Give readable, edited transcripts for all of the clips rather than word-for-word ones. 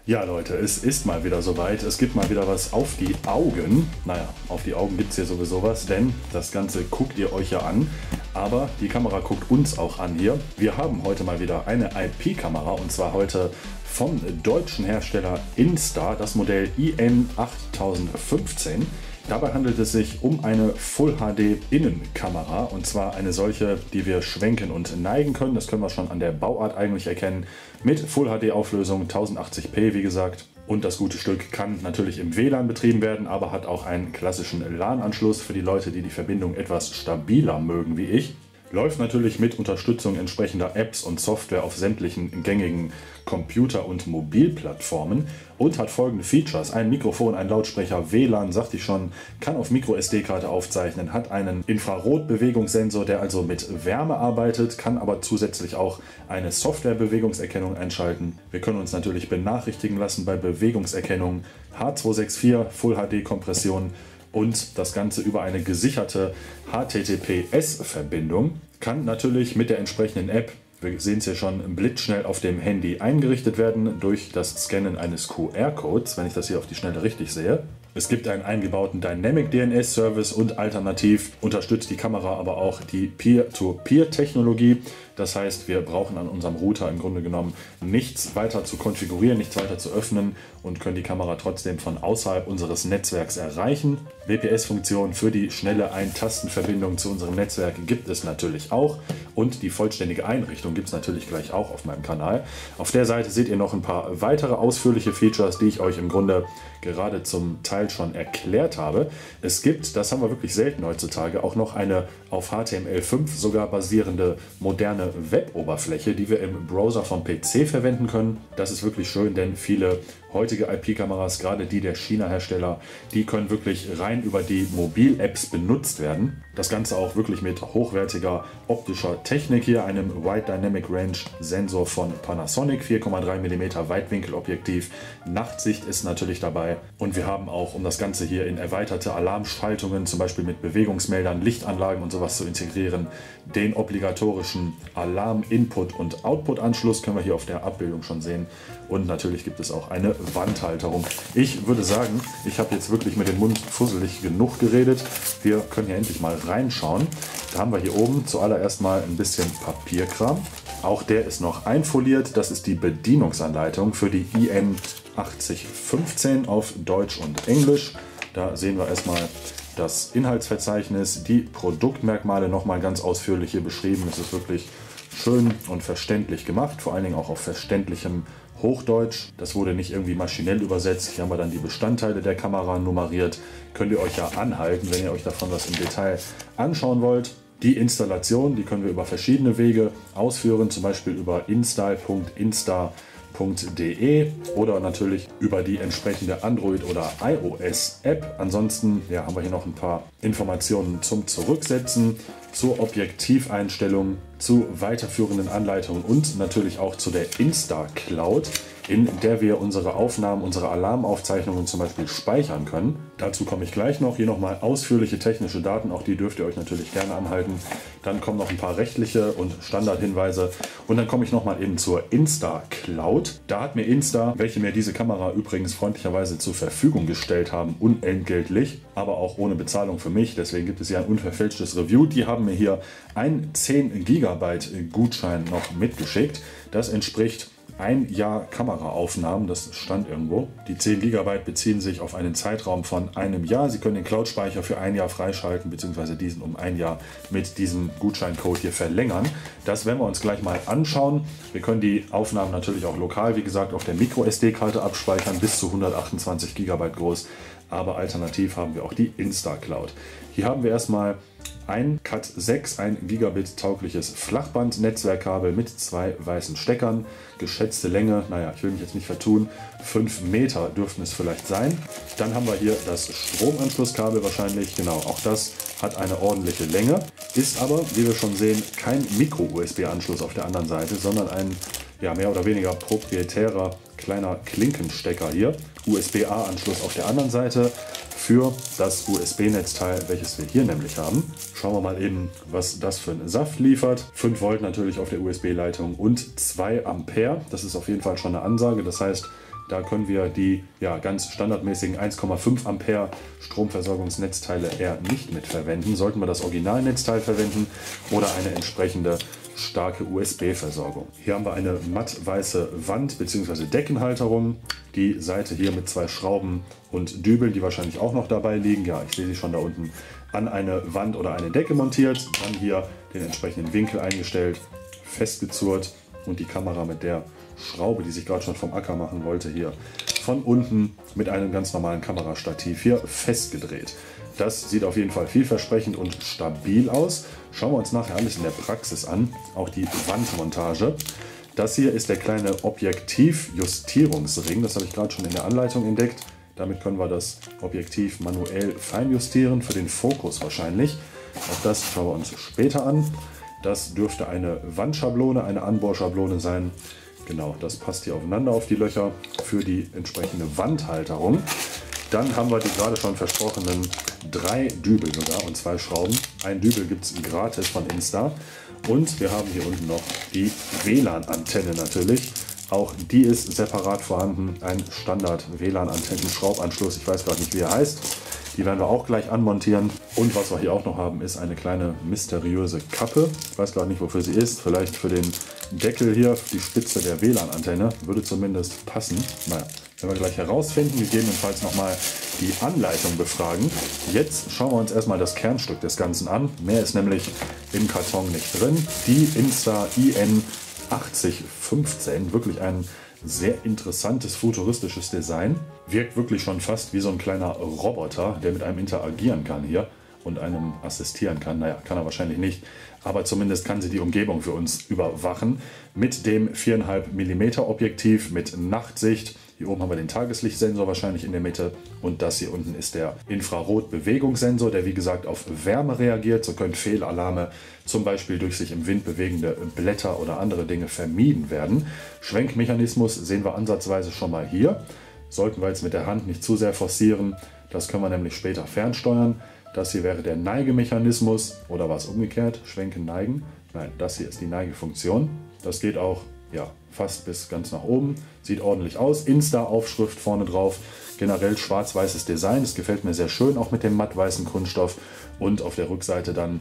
Ja Leute, es ist mal wieder soweit. Es gibt mal wieder was auf die Augen. Naja, auf die Augen gibt es hier sowieso was, denn das Ganze guckt ihr euch ja an. Aber die Kamera guckt uns auch an hier. Wir haben heute mal wieder eine IP-Kamera und zwar heute vom deutschen Hersteller Insta, das Modell IN8015. Dabei handelt es sich um eine Full HD Innenkamera und zwar eine solche, die wir schwenken und neigen können. Das können wir schon an der Bauart eigentlich erkennen. Mit Full HD Auflösung 1080p wie gesagt. Und das gute Stück kann natürlich im WLAN betrieben werden, aber hat auch einen klassischen LAN-Anschluss für die Leute, die die Verbindung etwas stabiler mögen wie ich. Läuft natürlich mit Unterstützung entsprechender Apps und Software auf sämtlichen gängigen Computer- und Mobilplattformen und hat folgende Features: ein Mikrofon, ein Lautsprecher, WLAN, sagte ich schon, kann auf Micro-SD-Karte aufzeichnen, hat einen Infrarot-Bewegungssensor, der also mit Wärme arbeitet, kann aber zusätzlich auch eine Software-Bewegungserkennung einschalten. Wir können uns natürlich benachrichtigen lassen bei Bewegungserkennung, H264 Full HD-Kompression und das Ganze über eine gesicherte HTTPS-Verbindung. Kann natürlich mit der entsprechenden App, wir sehen es hier schon, blitzschnell auf dem Handy eingerichtet werden durch das Scannen eines QR-Codes, wenn ich das hier auf die Schnelle richtig sehe. Es gibt einen eingebauten Dynamic DNS Service und alternativ unterstützt die Kamera aber auch die Peer-to-Peer-Technologie. Das heißt, wir brauchen an unserem Router im Grunde genommen nichts weiter zu konfigurieren, nichts weiter zu öffnen und können die Kamera trotzdem von außerhalb unseres Netzwerks erreichen. WPS-Funktion für die schnelle Ein-Tasten-Verbindung zu unserem Netzwerk gibt es natürlich auch und die vollständige Einrichtung gibt es natürlich gleich auch auf meinem Kanal. Auf der Seite seht ihr noch ein paar weitere ausführliche Features, die ich euch im Grunde gerade zum Teil schon erklärt habe. Es gibt, das haben wir wirklich selten heutzutage, auch noch eine auf HTML5 sogar basierende moderne Web-Oberfläche, die wir im Browser vom PC verwenden können. Das ist wirklich schön, denn viele heutige IP-Kameras, gerade die der China-Hersteller, die können wirklich rein über die Mobil-Apps benutzt werden. Das Ganze auch wirklich mit hochwertiger optischer Technik hier, einem Wide Dynamic Range Sensor von Panasonic, 4,3 mm Weitwinkelobjektiv, Nachtsicht ist natürlich dabei und wir haben auch, um das Ganze hier in erweiterte Alarmschaltungen, zum Beispiel mit Bewegungsmeldern, Lichtanlagen und sowas zu integrieren, den obligatorischen Alarm-Input- und Output-Anschluss können wir hier auf der Abbildung schon sehen und natürlich gibt es auch eine Wandhalterung. Ich würde sagen, ich habe jetzt wirklich mit dem Mund fusselig genug geredet. Wir können hier endlich mal reinschauen. Da haben wir hier oben zuallererst mal ein bisschen Papierkram. Auch der ist noch einfoliert. Das ist die Bedienungsanleitung für die IN8015 auf Deutsch und Englisch. Da sehen wir erstmal das Inhaltsverzeichnis, die Produktmerkmale nochmal ganz ausführlich hier beschrieben. Es ist wirklich schön und verständlich gemacht, vor allen Dingen auch auf verständlichem Hochdeutsch. Das wurde nicht irgendwie maschinell übersetzt. Hier haben wir dann die Bestandteile der Kamera nummeriert. Könnt ihr euch ja anhalten, wenn ihr euch davon was im Detail anschauen wollt. Die Installation, die können wir über verschiedene Wege ausführen, zum Beispiel über install.insta.de oder natürlich über die entsprechende Android- oder iOS-App. Ansonsten haben wir hier noch ein paar Informationen zum Zurücksetzen, zur Objektiveinstellung, zu weiterführenden Anleitungen und natürlich auch zu der Insta-Cloud, in der wir unsere Aufnahmen, unsere Alarmaufzeichnungen zum Beispiel speichern können. Dazu komme ich gleich noch. Hier nochmal ausführliche technische Daten, auch die dürft ihr euch natürlich gerne anhalten. Dann kommen noch ein paar rechtliche und Standardhinweise und dann komme ich nochmal eben zur Insta-Cloud. Da hat mir Insta, welche mir diese Kamera übrigens freundlicherweise zur Verfügung gestellt haben, unentgeltlich, aber auch ohne Bezahlung für mich, deswegen gibt es ja ein unverfälschtes Review. Die haben mir hier einen 10 GB Gutschein noch mitgeschickt. Das entspricht ein Jahr Kameraaufnahmen, das stand irgendwo. Die 10 GB beziehen sich auf einen Zeitraum von einem Jahr. Sie können den Cloud-Speicher für ein Jahr freischalten, beziehungsweise diesen um ein Jahr mit diesem Gutscheincode hier verlängern. Das werden wir uns gleich mal anschauen. Wir können die Aufnahmen natürlich auch lokal, wie gesagt, auf der Micro-SD-Karte abspeichern, bis zu 128 GB groß. Aber alternativ haben wir auch die Insta-Cloud. Hier haben wir erstmal ein Cat 6, ein Gigabit taugliches Flachband-Netzwerkkabel mit 2 weißen Steckern. Geschätzte Länge, naja, ich will mich jetzt nicht vertun, 5 Meter dürften es vielleicht sein. Dann haben wir hier das Stromanschlusskabel wahrscheinlich, genau, auch das hat eine ordentliche Länge. Ist aber, wie wir schon sehen, kein Micro-USB-Anschluss auf der anderen Seite, sondern ein mehr oder weniger proprietärer kleiner Klinkenstecker hier. USB-A-Anschluss auf der anderen Seite für das USB-Netzteil, welches wir hier nämlich haben. Schauen wir mal eben, was das für einen Saft liefert. 5 Volt natürlich auf der USB-Leitung und 2 Ampere. Das ist auf jeden Fall schon eine Ansage. Das heißt, Da können wir die ganz standardmäßigen 1,5 Ampere Stromversorgungsnetzteile eher nicht mit verwenden. Sollten wir das Originalnetzteil verwenden oder eine entsprechende starke USB-Versorgung. Hier haben wir eine mattweiße Wand bzw. Deckenhalterung. Die Seite hier mit 2 Schrauben und Dübeln, die wahrscheinlich auch noch dabei liegen. Ja, ich sehe sie schon da unten an eine Wand oder eine Decke montiert. Dann hier den entsprechenden Winkel eingestellt, festgezurrt und die Kamera mit der Schraube, die sich gerade schon vom Acker machen wollte, hier von unten mit einem ganz normalen Kamerastativ hier festgedreht. Das sieht auf jeden Fall vielversprechend und stabil aus. Schauen wir uns nachher alles in der Praxis an, auch die Wandmontage. Das hier ist der kleine Objektivjustierungsring, das habe ich gerade schon in der Anleitung entdeckt. Damit können wir das Objektiv manuell feinjustieren, für den Fokus wahrscheinlich. Auch das schauen wir uns später an. Das dürfte eine Wandschablone, eine Anbohrschablone sein. Genau, das passt hier aufeinander auf die Löcher für die entsprechende Wandhalterung. Dann haben wir die gerade schon versprochenen 3 Dübel sogar und 2 Schrauben. Ein Dübel gibt es gratis von Insta. Und wir haben hier unten noch die WLAN-Antenne natürlich. Auch die ist separat vorhanden. Ein Standard-WLAN-Antennen-Schraubanschluss. Ich weiß gerade nicht, wie er heißt. Die werden wir auch gleich anmontieren. Und was wir hier auch noch haben, ist eine kleine mysteriöse Kappe. Ich weiß gerade nicht, wofür sie ist. Vielleicht für den Deckel hier, die Spitze der WLAN-Antenne. Würde zumindest passen. Naja, werden wir gleich herausfinden. Gegebenenfalls nochmal die Anleitung befragen. Jetzt schauen wir uns erstmal das Kernstück des Ganzen an. Mehr ist nämlich im Karton nicht drin. Die Insta IN 8015. Wirklich ein sehr interessantes, futuristisches Design. Wirkt wirklich schon fast wie so ein kleiner Roboter, der mit einem interagieren kann hier und einem assistieren kann. Naja, kann er wahrscheinlich nicht, aber zumindest kann sie die Umgebung für uns überwachen. Mit dem 4,5 mm Objektiv mit Nachtsicht. Hier oben haben wir den Tageslichtsensor wahrscheinlich in der Mitte und das hier unten ist der Infrarot-Bewegungssensor, der wie gesagt auf Wärme reagiert. So können Fehlalarme zum Beispiel durch sich im Wind bewegende Blätter oder andere Dinge vermieden werden. Schwenkmechanismus sehen wir ansatzweise schon mal hier. Sollten wir jetzt mit der Hand nicht zu sehr forcieren, das können wir nämlich später fernsteuern. Das hier wäre der Neigemechanismus oder was umgekehrt, schwenken, neigen. Nein, das hier ist die Neigefunktion. Das geht auch fast bis ganz nach oben. Sieht ordentlich aus. Insta-Aufschrift vorne drauf. Generell schwarz-weißes Design. Das gefällt mir sehr schön, auch mit dem mattweißen Kunststoff. Und auf der Rückseite dann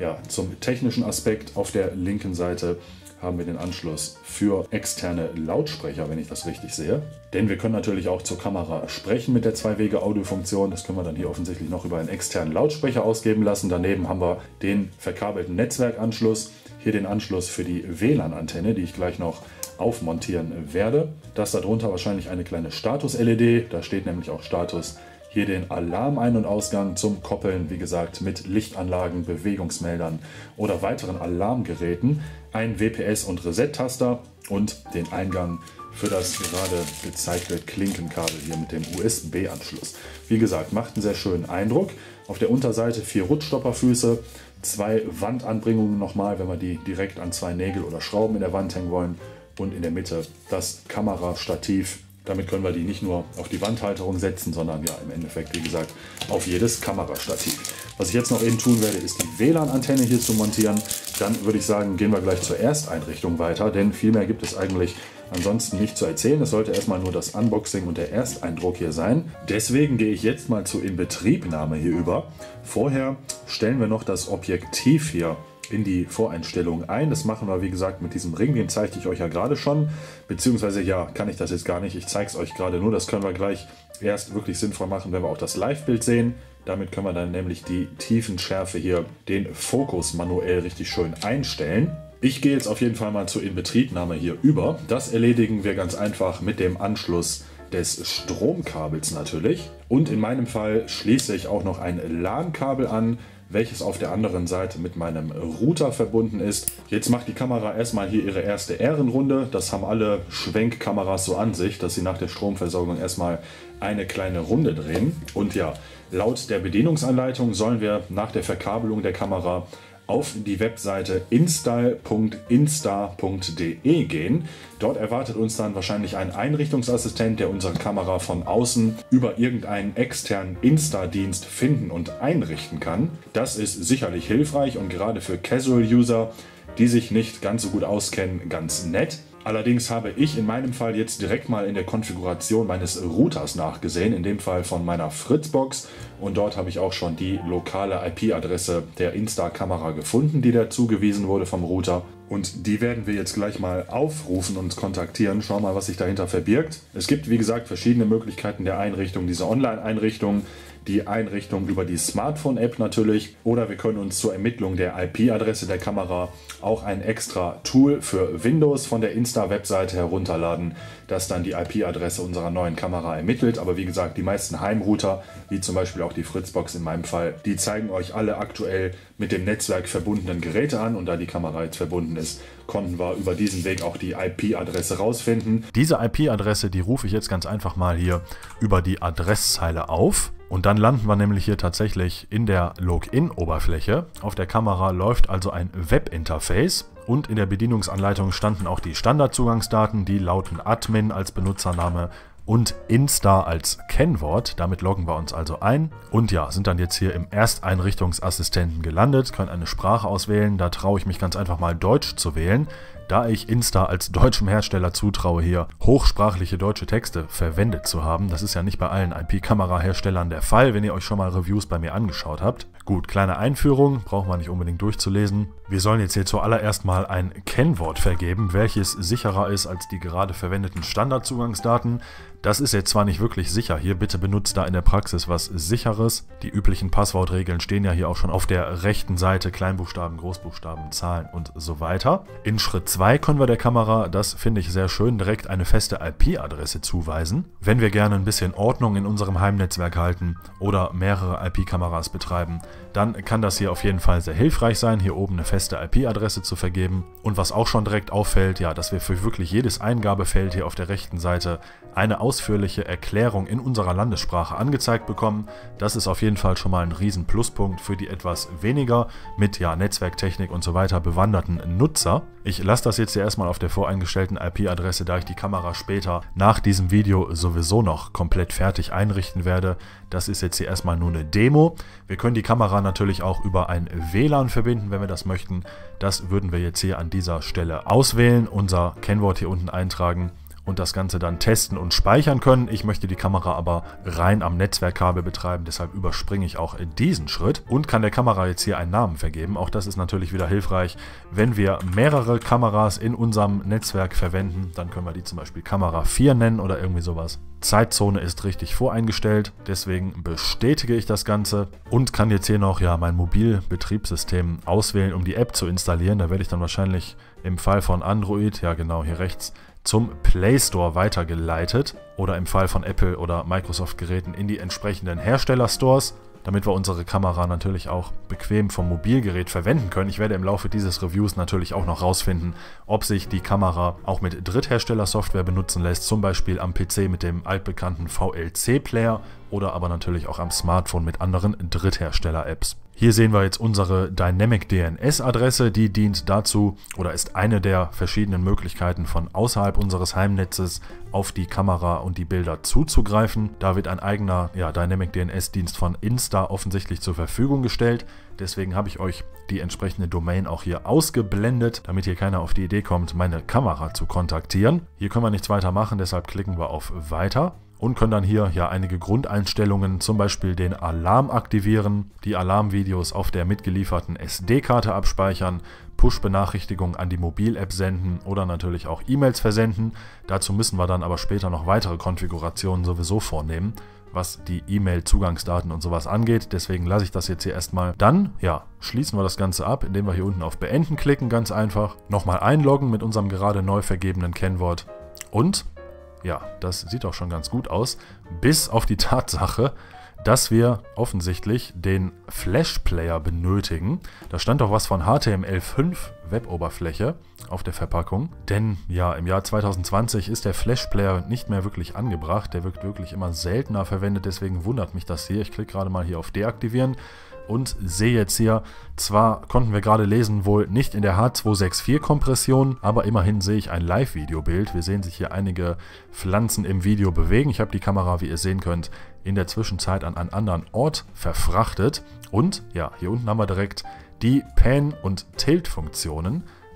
zum technischen Aspekt. Auf der linken Seite haben wir den Anschluss für externe Lautsprecher, wenn ich das richtig sehe. Denn wir können natürlich auch zur Kamera sprechen mit der 2-Wege-Audio-Funktion. Das können wir dann hier offensichtlich noch über einen externen Lautsprecher ausgeben lassen. Daneben haben wir den verkabelten Netzwerkanschluss. Hier den Anschluss für die WLAN-Antenne, die ich gleich noch aufmontieren werde. Das darunter wahrscheinlich eine kleine Status-LED. Da steht nämlich auch Status. Hier den Alarm-Ein- und Ausgang zum Koppeln, wie gesagt, mit Lichtanlagen, Bewegungsmeldern oder weiteren Alarmgeräten. Ein WPS- und Reset-Taster und den Eingang für das gerade gezeigte Klinkenkabel hier mit dem USB-Anschluss. Wie gesagt, macht einen sehr schönen Eindruck. Auf der Unterseite 4 Rutschstopperfüße, 2 Wandanbringungen nochmal, wenn wir die direkt an 2 Nägel oder Schrauben in der Wand hängen wollen. Und in der Mitte das Kamerastativ. Damit können wir die nicht nur auf die Wandhalterung setzen, sondern im Endeffekt, wie gesagt, auf jedes Kamerastativ. Was ich jetzt noch eben tun werde, ist die WLAN-Antenne hier zu montieren. Dann würde ich sagen, gehen wir gleich zur Ersteinrichtung weiter, denn viel mehr gibt es eigentlich ansonsten nicht zu erzählen. Es sollte erstmal nur das Unboxing und der Ersteindruck hier sein. Deswegen gehe ich jetzt mal zur Inbetriebnahme hier über. Vorher stellen wir noch das Objektiv hier in die Voreinstellungen ein. Das machen wir wie gesagt mit diesem Ring, den zeigte ich euch ja gerade schon, beziehungsweise kann ich das jetzt gar nicht, ich zeige es euch gerade nur, das können wir gleich erst wirklich sinnvoll machen, wenn wir auch das Live-Bild sehen. Damit können wir dann nämlich die Tiefenschärfe hier, den Fokus manuell richtig schön einstellen. Ich gehe jetzt auf jeden Fall mal zur Inbetriebnahme hier über. Das erledigen wir ganz einfach mit dem Anschluss des Stromkabels natürlich. Und in meinem Fall schließe ich auch noch ein LAN-Kabel an, welches auf der anderen Seite mit meinem Router verbunden ist. Jetzt macht die Kamera erstmal hier ihre erste Ehrenrunde. Das haben alle Schwenkkameras so an sich, dass sie nach der Stromversorgung erstmal eine kleine Runde drehen. Und laut der Bedienungsanleitung sollen wir nach der Verkabelung der Kamera auf die Webseite install.insta.de gehen. Dort erwartet uns dann wahrscheinlich ein Einrichtungsassistent, der unsere Kamera von außen über irgendeinen externen Insta-Dienst finden und einrichten kann. Das ist sicherlich hilfreich und gerade für Casual-User, die sich nicht ganz so gut auskennen, ganz nett. Allerdings habe ich in meinem Fall jetzt direkt mal in der Konfiguration meines Routers nachgesehen, in dem Fall von meiner Fritzbox, und dort habe ich auch schon die lokale IP-Adresse der Insta-Kamera gefunden, die da zugewiesen wurde vom Router. Und die werden wir jetzt gleich mal aufrufen und kontaktieren. Schauen mal, was sich dahinter verbirgt. Es gibt, wie gesagt, verschiedene Möglichkeiten der Einrichtung, diese Online-Einrichtung. Die Einrichtung über die Smartphone-App natürlich, oder wir können uns zur Ermittlung der IP-Adresse der Kamera auch ein extra Tool für Windows von der Insta-Webseite herunterladen, das dann die IP-Adresse unserer neuen Kamera ermittelt. Aber wie gesagt, die meisten Heimrouter, wie zum Beispiel auch die Fritzbox in meinem Fall, die zeigen euch alle aktuell mit dem Netzwerk verbundenen Geräte an, und da die Kamera jetzt verbunden ist, konnten wir über diesen Weg auch die IP-Adresse rausfinden. Diese IP-Adresse, die rufe ich jetzt ganz einfach mal hier über die Adresszeile auf. Und dann landen wir nämlich hier tatsächlich in der Login-Oberfläche. Auf der Kamera läuft also ein Webinterface und in der Bedienungsanleitung standen auch die Standardzugangsdaten, die lauten Admin als Benutzername und Insta als Kennwort. Damit loggen wir uns also ein und ja, sind dann jetzt hier im Ersteinrichtungsassistenten gelandet, können eine Sprache auswählen. Da traue ich mich ganz einfach mal Deutsch zu wählen, da ich Insta als deutschem Hersteller zutraue, hier hochsprachliche deutsche Texte verwendet zu haben. Das ist ja nicht bei allen IP-Kamera-Herstellern der Fall, wenn ihr euch schon mal Reviews bei mir angeschaut habt. Gut, kleine Einführung, braucht man nicht unbedingt durchzulesen. Wir sollen jetzt hier zuallererst mal ein Kennwort vergeben, welches sicherer ist als die gerade verwendeten Standardzugangsdaten. Das ist jetzt zwar nicht wirklich sicher, hier bitte benutzt da in der Praxis was Sicheres. Die üblichen Passwortregeln stehen ja hier auch schon auf der rechten Seite, Kleinbuchstaben, Großbuchstaben, Zahlen und so weiter. In Schritt 2 können wir der Kamera, das finde ich sehr schön, direkt eine feste IP-Adresse zuweisen. Wenn wir gerne ein bisschen Ordnung in unserem Heimnetzwerk halten oder mehrere IP-Kameras betreiben, dann kann das hier auf jeden Fall sehr hilfreich sein, hier oben eine feste IP-Adresse zu vergeben. Und was auch schon direkt auffällt, ja, dass wir für wirklich jedes Eingabefeld hier auf der rechten Seite eine ausführliche Erklärung in unserer Landessprache angezeigt bekommen. Das ist auf jeden Fall schon mal ein riesen Pluspunkt für die etwas weniger mit ja, Netzwerktechnik und so weiter bewanderten Nutzer. Ich lasse das jetzt hier erstmal auf der voreingestellten IP-Adresse, da ich die Kamera später nach diesem Video sowieso noch komplett fertig einrichten werde. Das ist jetzt hier erstmal nur eine Demo. Wir können die Kamera natürlich auch über ein WLAN verbinden, wenn wir das möchten. Das würden wir jetzt hier an dieser Stelle auswählen, unser Kennwort hier unten eintragen und das Ganze dann testen und speichern können. Ich möchte die Kamera aber rein am Netzwerkkabel betreiben, deshalb überspringe ich auch diesen Schritt und kann der Kamera jetzt hier einen Namen vergeben. Auch das ist natürlich wieder hilfreich, wenn wir mehrere Kameras in unserem Netzwerk verwenden, dann können wir die zum Beispiel Kamera 4 nennen oder irgendwie sowas. Zeitzone ist richtig voreingestellt, deswegen bestätige ich das Ganze und kann jetzt hier noch ja mein Mobilbetriebssystem auswählen, um die App zu installieren. Da werde ich dann wahrscheinlich im Fall von Android, ja genau hier rechts, zum Play Store weitergeleitet oder im Fall von Apple oder Microsoft Geräten in die entsprechenden Herstellerstores, damit wir unsere Kamera natürlich auch bequem vom Mobilgerät verwenden können. Ich werde im Laufe dieses Reviews natürlich auch noch rausfinden, ob sich die Kamera auch mit Drittherstellersoftware benutzen lässt, zum Beispiel am PC mit dem altbekannten VLC-Player oder aber natürlich auch am Smartphone mit anderen Dritthersteller-Apps. Hier sehen wir jetzt unsere Dynamic DNS-Adresse, die dient dazu oder ist eine der verschiedenen Möglichkeiten von außerhalb unseres Heimnetzes auf die Kamera und die Bilder zuzugreifen. Da wird ein eigener Dynamic DNS-Dienst von Insta offensichtlich zur Verfügung gestellt. Deswegen habe ich euch die entsprechende Domain auch hier ausgeblendet, damit hier keiner auf die Idee kommt, meine Kamera zu kontaktieren. Hier können wir nichts weiter machen, deshalb klicken wir auf Weiter. Und können dann hier ja einige Grundeinstellungen, zum Beispiel den Alarm aktivieren, die Alarmvideos auf der mitgelieferten SD-Karte abspeichern, Push-Benachrichtigungen an die Mobil-App senden oder natürlich auch E-Mails versenden. Dazu müssen wir dann aber später noch weitere Konfigurationen sowieso vornehmen, was die E-Mail-Zugangsdaten und sowas angeht. Deswegen lasse ich das jetzt hier erstmal. Dann, ja, schließen wir das Ganze ab, indem wir hier unten auf Beenden klicken, ganz einfach. Nochmal einloggen mit unserem gerade neu vergebenen Kennwort und ja, das sieht auch schon ganz gut aus, bis auf die Tatsache, dass wir offensichtlich den Flash-Player benötigen. Da stand doch was von HTML5 Web-Oberfläche auf der Verpackung. Denn ja, im Jahr 2020 ist der Flash-Player nicht mehr wirklich angebracht. Der wird wirklich immer seltener verwendet, deswegen wundert mich das hier. Ich klicke gerade mal hier auf Deaktivieren und sehe jetzt hier, zwar konnten wir gerade lesen, wohl nicht in der H264-Kompression, aber immerhin sehe ich ein Live-Videobild. Wir sehen sich hier einige Pflanzen im Video bewegen. Ich habe die Kamera, wie ihr sehen könnt, in der Zwischenzeit an einen anderen Ort verfrachtet. Und ja, hier unten haben wir direkt die Pan- und Tilt-Funktionen.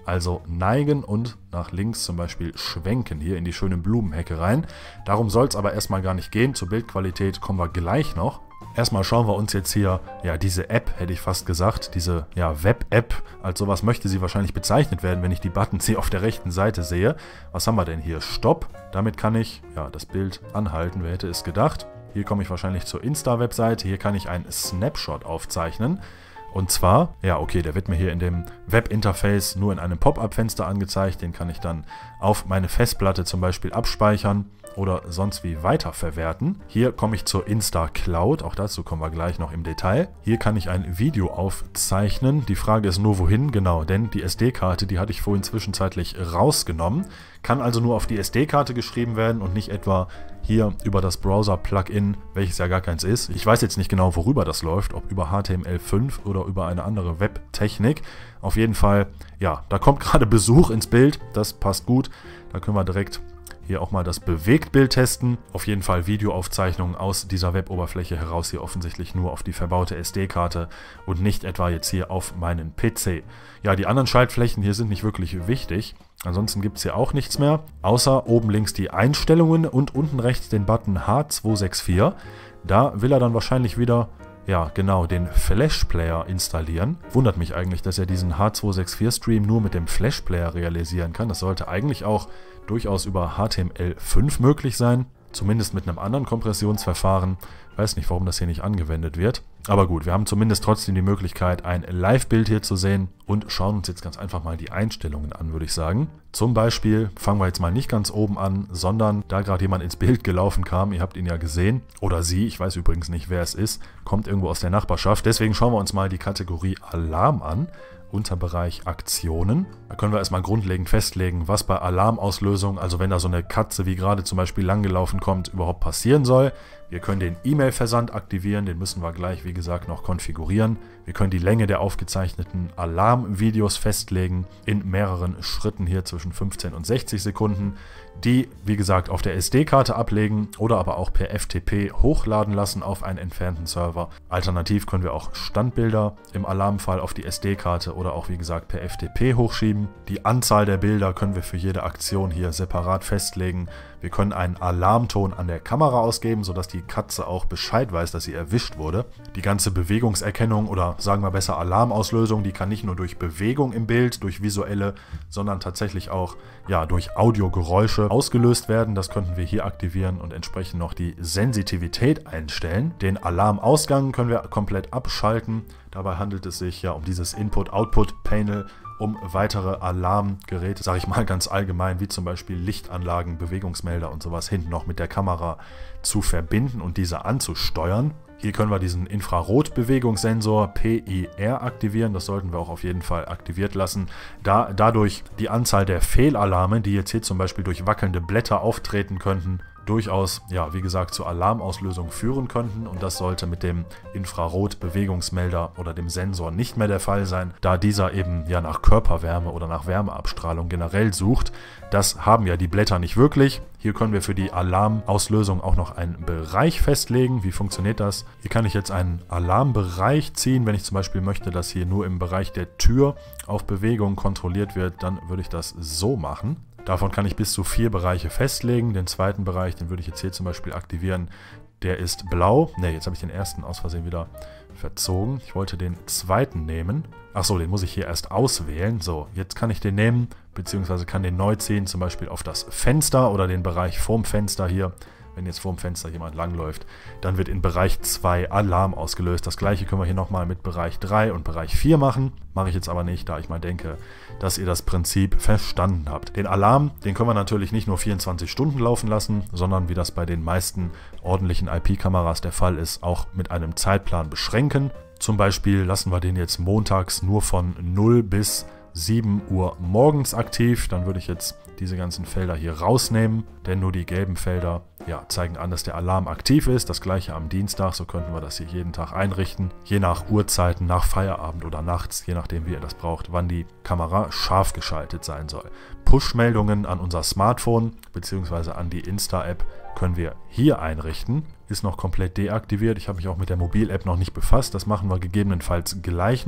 also neigen und nach links zum Beispiel schwenken, hier in die schöne Blumenhecke rein. Darum soll es aber erstmal gar nicht gehen. Zur Bildqualität kommen wir gleich noch. Erstmal schauen wir uns jetzt hier, ja, diese App, hätte ich fast gesagt, diese, ja, Web-App, als sowas möchte sie wahrscheinlich bezeichnet werden, wenn ich die Buttons hier auf der rechten Seite sehe. Was haben wir denn hier? Stopp. Damit kann ich, ja, das Bild anhalten, wer hätte es gedacht. Hier komme ich wahrscheinlich zur Insta-Webseite, hier kann ich einen Snapshot aufzeichnen. Und zwar, ja, okay, der wird mir hier in dem Webinterface nur in einem Pop-up-Fenster angezeigt. Den kann ich dann auf meine Festplatte zum Beispiel abspeichern oder sonst wie weiterverwerten. Hier komme ich zur Insta Cloud, auch dazu kommen wir gleich noch im Detail. Hier kann ich ein Video aufzeichnen. Die Frage ist nur, wohin? Genau, denn die SD-Karte, die hatte ich vorhin zwischenzeitlich rausgenommen. Kann also nur auf die SD-Karte geschrieben werden und nicht etwa hier über das Browser-Plugin, welches ja gar keins ist. Ich weiß jetzt nicht genau, worüber das läuft, ob über HTML5 oder über eine andere Webtechnik. Auf jeden Fall, ja, da kommt gerade Besuch ins Bild, das passt gut. Da können wir direkt hier auch mal das Bewegtbild testen. Auf jeden Fall Videoaufzeichnungen aus dieser Web-Oberfläche heraus, hier offensichtlich nur auf die verbaute SD-Karte und nicht etwa jetzt hier auf meinen PC. Ja, die anderen Schaltflächen hier sind nicht wirklich wichtig. Ansonsten gibt es hier auch nichts mehr, außer oben links die Einstellungen und unten rechts den Button H264. Da will er dann wahrscheinlich wieder, ja genau, den Flash Player installieren. Wundert mich eigentlich, dass er diesen H264-Stream nur mit dem Flash Player realisieren kann. Das sollte eigentlich auch durchaus über HTML5 möglich sein, zumindest mit einem anderen Kompressionsverfahren. Weiß nicht, warum das hier nicht angewendet wird. Aber gut, wir haben zumindest trotzdem die Möglichkeit, ein Live-Bild hier zu sehen und schauen uns jetzt ganz einfach mal die Einstellungen an, würde ich sagen. Zum Beispiel fangen wir jetzt mal nicht ganz oben an, sondern da gerade jemand ins Bild gelaufen kam, ihr habt ihn ja gesehen, oder sie, ich weiß übrigens nicht, wer es ist, kommt irgendwo aus der Nachbarschaft. Deswegen schauen wir uns mal die Kategorie Alarm an. Unterbereich Aktionen. Da können wir erstmal grundlegend festlegen, was bei Alarmauslösung, also wenn da so eine Katze wie gerade zum Beispiel langgelaufen kommt, überhaupt passieren soll. Wir können den E-Mail-Versand aktivieren, den müssen wir gleich, wie gesagt, noch konfigurieren. Wir können die Länge der aufgezeichneten Alarmvideos festlegen, in mehreren Schritten hier zwischen 15 und 60 Sekunden. Die, wie gesagt, auf der SD-Karte ablegen oder aber auch per FTP hochladen lassen auf einen entfernten Server. Alternativ können wir auch Standbilder im Alarmfall auf die SD-Karte oder auch, wie gesagt, per FTP hochschieben. Die Anzahl der Bilder können wir für jede Aktion hier separat festlegen. Wir können einen Alarmton an der Kamera ausgeben, sodass die Katze auch Bescheid weiß, dass sie erwischt wurde. Die ganze Bewegungserkennung oder sagen wir besser Alarmauslösung, die kann nicht nur durch Bewegung im Bild, durch visuelle, sondern tatsächlich auch, ja, durch Audiogeräusche ausgelöst werden. Das könnten wir hier aktivieren und entsprechend noch die Sensitivität einstellen. Den Alarmausgang können wir komplett abschalten. Dabei handelt es sich ja um dieses Input-Output-Panel, um weitere Alarmgeräte, sage ich mal ganz allgemein, wie zum Beispiel Lichtanlagen, Bewegungsmelder und sowas hinten noch mit der Kamera zu verbinden und diese anzusteuern. Hier können wir diesen Infrarotbewegungssensor PIR aktivieren. Das sollten wir auch auf jeden Fall aktiviert lassen, da dadurch die Anzahl der Fehlalarme, die jetzt hier zum Beispiel durch wackelnde Blätter auftreten könnten, durchaus, ja, wie gesagt, zur Alarmauslösung führen könnten. Und das sollte mit dem Infrarotbewegungsmelder oder dem Sensor nicht mehr der Fall sein, da dieser eben ja nach Körperwärme oder nach Wärmeabstrahlung generell sucht. Das haben ja die Blätter nicht wirklich. Hier können wir für die Alarmauslösung auch noch einen Bereich festlegen. Wie funktioniert das? Hier kann ich jetzt einen Alarmbereich ziehen. Wenn ich zum Beispiel möchte, dass hier nur im Bereich der Tür auf Bewegung kontrolliert wird, dann würde ich das so machen. Davon kann ich bis zu 4 Bereiche festlegen. Den zweiten Bereich, den würde ich jetzt hier zum Beispiel aktivieren. Der ist blau. Ne, jetzt habe ich den ersten aus Versehen wieder verzogen. Ich wollte den zweiten nehmen. Achso, den muss ich hier erst auswählen. So, jetzt kann ich den nehmen, beziehungsweise kann den neu ziehen, zum Beispiel auf das Fenster oder den Bereich vorm Fenster hier. Wenn jetzt vorm Fenster jemand langläuft, dann wird in Bereich 2 Alarm ausgelöst. Das gleiche können wir hier nochmal mit Bereich 3 und Bereich 4 machen. Mache ich jetzt aber nicht, da ich mal denke, dass ihr das Prinzip verstanden habt. Den Alarm, den können wir natürlich nicht nur 24 Stunden laufen lassen, sondern wie das bei den meisten ordentlichen IP-Kameras der Fall ist, auch mit einem Zeitplan beschränken. Zum Beispiel lassen wir den jetzt montags nur von 0 bis 7 Uhr morgens aktiv. Dann würde ich jetzt diese ganzen Felder hier rausnehmen, denn nur die gelben Felder, ja, zeigen an, dass der Alarm aktiv ist. Das gleiche am Dienstag, so könnten wir das hier jeden Tag einrichten, je nach Uhrzeiten, nach Feierabend oder nachts, je nachdem wie ihr das braucht, wann die Kamera scharf geschaltet sein soll. Push-Meldungen an unser Smartphone bzw. an die Insta-App können wir hier einrichten. Ist noch komplett deaktiviert. Ich habe mich auch mit der Mobil-App noch nicht befasst. Das machen wir gegebenenfalls gleich noch.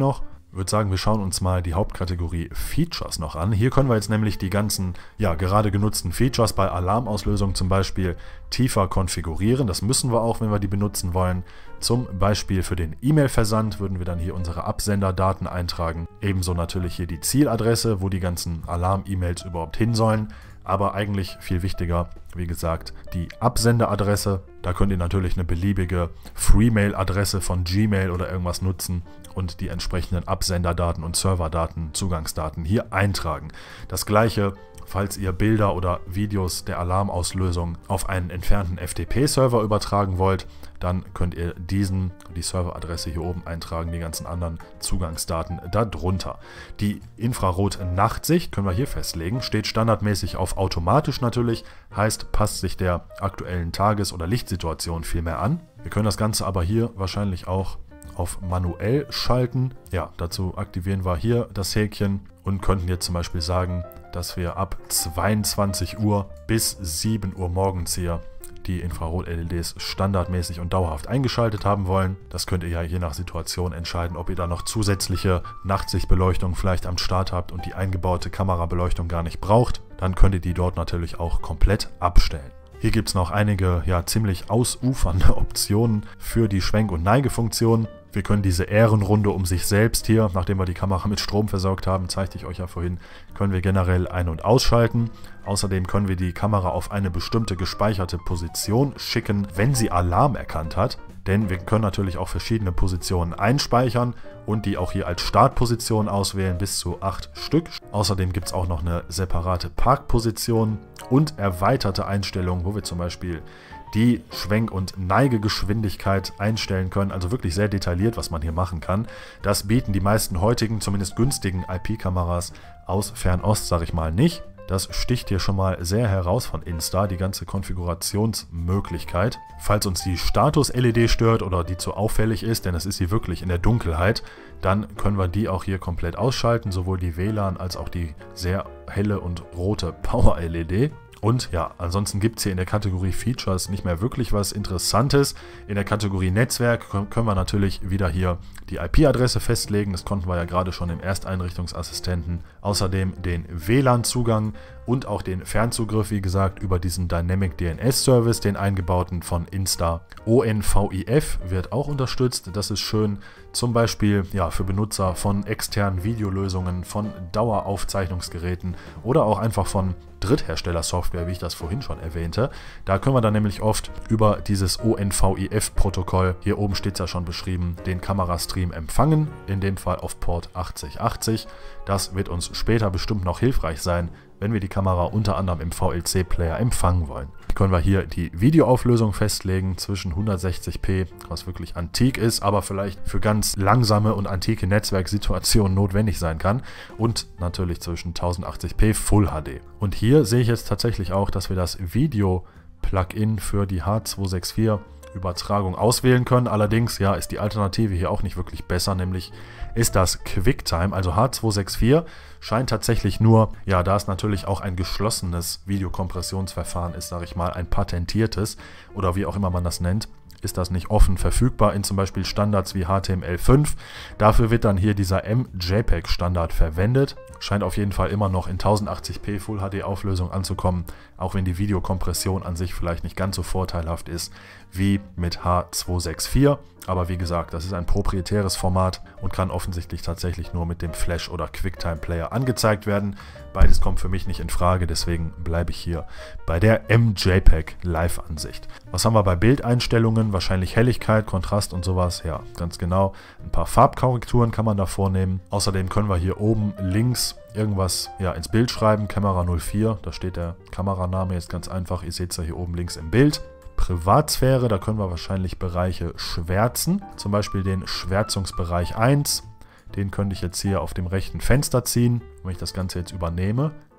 Ich würde sagen, wir schauen uns mal die Hauptkategorie Features noch an. Hier können wir jetzt nämlich die ganzen, gerade genutzten Features bei Alarmauslösung zum Beispiel tiefer konfigurieren. Das müssen wir auch, wenn wir die benutzen wollen. Zum Beispiel für den E-Mail-Versand würden wir dann hier unsere Absenderdaten eintragen. Ebenso natürlich hier die Zieladresse, wo die ganzen Alarm-E-Mails überhaupt hin sollen. Aber eigentlich viel wichtiger, wie gesagt, die Absenderadresse. Da könnt ihr natürlich eine beliebige Free-Mail-Adresse von Gmail oder irgendwas nutzen und die entsprechenden Absenderdaten und Serverdaten, Zugangsdaten hier eintragen. Das gleiche, falls ihr Bilder oder Videos der Alarmauslösung auf einen entfernten FTP-Server übertragen wollt, dann könnt ihr die Serveradresse hier oben eintragen, die ganzen anderen Zugangsdaten darunter. Die Infrarot-Nachtsicht können wir hier festlegen, steht standardmäßig auf automatisch natürlich, heißt, passt sich der aktuellen Tages- oder Lichtsituation viel mehr an. Wir können das Ganze aber hier wahrscheinlich auch auf manuell schalten. Ja, dazu aktivieren wir hier das Häkchen und könnten jetzt zum Beispiel sagen, dass wir ab 22 Uhr bis 7 Uhr morgens hier die Infrarot-LEDs standardmäßig und dauerhaft eingeschaltet haben wollen. Das könnt ihr ja je nach Situation entscheiden, ob ihr da noch zusätzliche Nachtsichtbeleuchtung vielleicht am Start habt und die eingebaute Kamerabeleuchtung gar nicht braucht. Dann könnt ihr die dort natürlich auch komplett abstellen. Hier gibt es noch einige ziemlich ausufernde Optionen für die Schwenk- und Neigefunktion. Wir können diese Ehrenrunde um sich selbst hier, nachdem wir die Kamera mit Strom versorgt haben, zeigte ich euch ja vorhin, können wir generell ein- und ausschalten. Außerdem können wir die Kamera auf eine bestimmte gespeicherte Position schicken, wenn sie Alarm erkannt hat. Denn wir können natürlich auch verschiedene Positionen einspeichern und die auch hier als Startposition auswählen, bis zu 8 Stück. Außerdem gibt es auch noch eine separate Parkposition und erweiterte Einstellungen, wo wir zum Beispiel die Schwenk- und Neigegeschwindigkeit einstellen können. Also wirklich sehr detailliert, was man hier machen kann. Das bieten die meisten heutigen, zumindest günstigen IP-Kameras aus Fernost, sage ich mal, nicht. Das sticht hier schon mal sehr heraus von Insta, die ganze Konfigurationsmöglichkeit. Falls uns die Status-LED stört oder die zu auffällig ist, denn es ist sie wirklich in der Dunkelheit, dann können wir die auch hier komplett ausschalten, sowohl die WLAN als auch die sehr helle und rote Power-LED. Und ja, ansonsten gibt es hier in der Kategorie Features nicht mehr wirklich was Interessantes. In der Kategorie Netzwerk können wir natürlich wieder hier die IP-Adresse festlegen. Das konnten wir ja gerade schon im Ersteinrichtungsassistenten. Außerdem den WLAN-Zugang und auch den Fernzugriff, wie gesagt, über diesen Dynamic DNS-Service, den eingebauten von Insta. ONVIF wird auch unterstützt. Das ist schön. Zum Beispiel für Benutzer von externen Videolösungen, von Daueraufzeichnungsgeräten oder auch einfach von Drittherstellersoftware, wie ich das vorhin schon erwähnte. Da können wir dann nämlich oft über dieses ONVIF-Protokoll, hier oben steht es ja schon beschrieben, den Kamerastream empfangen, in dem Fall auf Port 8080. Das wird uns später bestimmt noch hilfreich sein, wenn wir die Kamera unter anderem im VLC-Player empfangen wollen. Können wir hier die Videoauflösung festlegen zwischen 160p, was wirklich antik ist, aber vielleicht für ganz langsame und antike Netzwerksituationen notwendig sein kann, und natürlich zwischen 1080p Full HD. Und hier sehe ich jetzt tatsächlich auch, dass wir das Video-Plugin für die H264 Übertragung auswählen können. Allerdings ist die Alternative hier auch nicht wirklich besser, nämlich ist das QuickTime. Also H264 scheint tatsächlich nur, da es natürlich auch ein geschlossenes Videokompressionsverfahren ist, sage ich mal, ein patentiertes oder wie auch immer man das nennt, ist das nicht offen verfügbar in zum Beispiel Standards wie HTML5. Dafür wird dann hier dieser MJPEG-Standard verwendet. Scheint auf jeden Fall immer noch in 1080p Full HD Auflösung anzukommen, auch wenn die Videokompression an sich vielleicht nicht ganz so vorteilhaft ist wie mit H264. Aber wie gesagt, das ist ein proprietäres Format und kann offensichtlich tatsächlich nur mit dem Flash- oder QuickTime-Player angezeigt werden. Beides kommt für mich nicht in Frage, deswegen bleibe ich hier bei der MJPEG Live-Ansicht. Was haben wir bei Bildeinstellungen? Wahrscheinlich Helligkeit, Kontrast und sowas. Ja, ganz genau. Ein paar Farbkorrekturen kann man da vornehmen. Außerdem können wir hier oben links irgendwas ins Bild schreiben. Kamera 04, da steht der Kameraname jetzt ganz einfach. Ihr seht es ja hier oben links im Bild. Privatsphäre, da können wir wahrscheinlich Bereiche schwärzen. Zum Beispiel den Schwärzungsbereich 1. Den könnte ich jetzt hier auf dem rechten Fenster ziehen. Wenn ich das Ganze jetzt übernehme,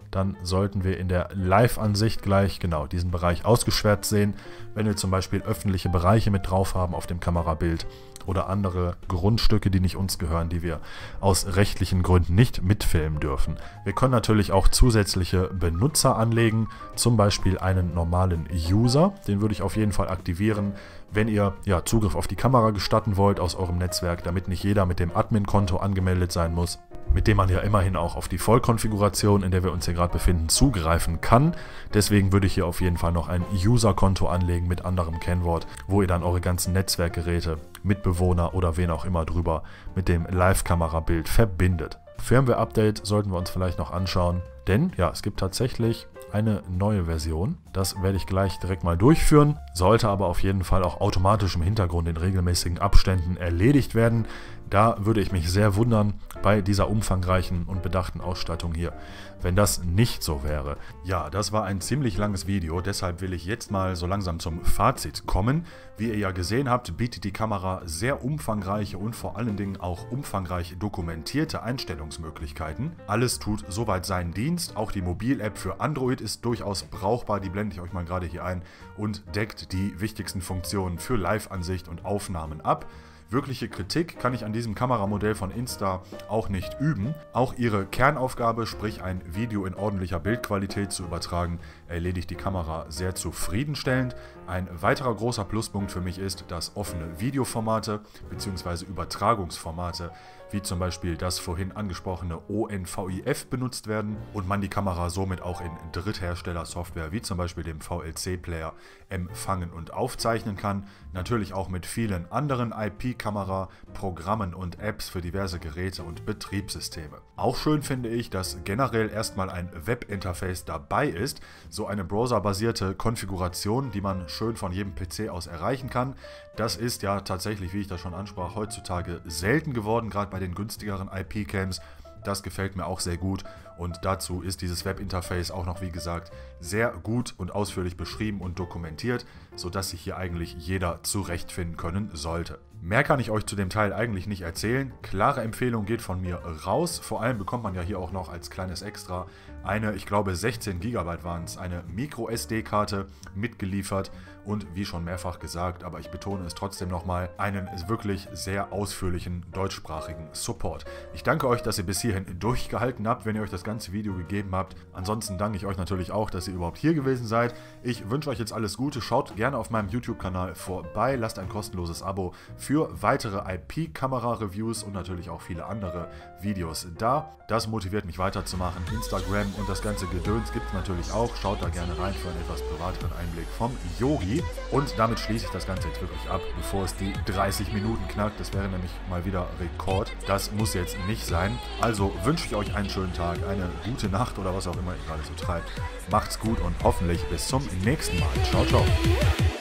dann sollten wir in der Live-Ansicht gleich genau diesen Bereich ausgeschwärzt sehen, wenn wir zum Beispiel öffentliche Bereiche mit drauf haben auf dem Kamerabild oder andere Grundstücke, die nicht uns gehören, die wir aus rechtlichen Gründen nicht mitfilmen dürfen. Wir können natürlich auch zusätzliche Benutzer anlegen, zum Beispiel einen normalen User, den würde ich auf jeden Fall aktivieren, wenn ihr Zugriff auf die Kamera gestatten wollt aus eurem Netzwerk, damit nicht jeder mit dem Admin-Konto angemeldet sein muss, mit dem man ja immerhin auch auf die Vollkonfiguration, in der wir uns hier gerade befinden, zugreifen kann. Deswegen würde ich hier auf jeden Fall noch ein User-Konto anlegen mit anderem Kennwort, wo ihr dann eure ganzen Netzwerkgeräte, Mitbewohner oder wen auch immer drüber mit dem Live-Kamerabild verbindet. Firmware-Update sollten wir uns vielleicht noch anschauen, denn ja, es gibt tatsächlich eine neue Version. Das werde ich gleich direkt mal durchführen, sollte aber auf jeden Fall auch automatisch im Hintergrund in regelmäßigen Abständen erledigt werden. Da würde ich mich sehr wundern bei dieser umfangreichen und bedachten Ausstattung hier, wenn das nicht so wäre. Ja, das war ein ziemlich langes Video, deshalb will ich jetzt mal so langsam zum Fazit kommen. Wie ihr ja gesehen habt, bietet die Kamera sehr umfangreiche und vor allen Dingen auch umfangreich dokumentierte Einstellungsmöglichkeiten. Alles tut soweit seinen Dienst, auch die Mobil-App für Android ist durchaus brauchbar, die blende ich euch mal gerade hier ein und deckt die wichtigsten Funktionen für Live-Ansicht und Aufnahmen ab. Wirkliche Kritik kann ich an diesem Kameramodell von Insta auch nicht üben. Auch ihre Kernaufgabe, sprich ein Video in ordentlicher Bildqualität zu übertragen, erledigt die Kamera sehr zufriedenstellend. Ein weiterer großer Pluspunkt für mich ist, dass offene Videoformate bzw. Übertragungsformate wie zum Beispiel das vorhin angesprochene ONVIF benutzt werden und man die Kamera somit auch in Dritthersteller-Software wie zum Beispiel dem VLC-Player empfangen und aufzeichnen kann. Natürlich auch mit vielen anderen IP-Kamera-Programmen und Apps für diverse Geräte und Betriebssysteme. Auch schön finde ich, dass generell erstmal ein Webinterface dabei ist, so eine browserbasierte Konfiguration, die man schön von jedem PC aus erreichen kann. Das ist ja tatsächlich, wie ich das schon ansprach, heutzutage selten geworden, gerade bei den günstigeren IP-Cams. Das gefällt mir auch sehr gut und dazu ist dieses Webinterface auch noch, wie gesagt, sehr gut und ausführlich beschrieben und dokumentiert, sodass sich hier eigentlich jeder zurechtfinden können sollte. Mehr kann ich euch zu dem Teil eigentlich nicht erzählen. Klare Empfehlung geht von mir raus. Vor allem bekommt man ja hier auch noch als kleines Extra eine, ich glaube 16 GB waren es, eine Micro-SD-Karte mitgeliefert und wie schon mehrfach gesagt, aber ich betone es trotzdem nochmal, einen wirklich sehr ausführlichen deutschsprachigen Support. Ich danke euch, dass ihr bis hierhin durchgehalten habt, wenn ihr euch das ganze Video gegeben habt. Ansonsten danke ich euch natürlich auch, dass ihr überhaupt hier gewesen seid. Ich wünsche euch jetzt alles Gute. Schaut gerne auf meinem YouTube-Kanal vorbei, lasst ein kostenloses Abo für weitere IP-Kamera-Reviews und natürlich auch viele andere Videos da. Das motiviert mich weiterzumachen. Instagram und das ganze Gedöns gibt es natürlich auch. Schaut da gerne rein für einen etwas privateren Einblick vom Yogi. Und damit schließe ich das Ganze jetzt wirklich ab, bevor es die 30 Minuten knackt. Das wäre nämlich mal wieder Rekord. Das muss jetzt nicht sein. Also wünsche ich euch einen schönen Tag, eine gute Nacht oder was auch immer ihr gerade so treibt. Macht's gut und hoffentlich bis zum nächsten Mal. Ciao, ciao.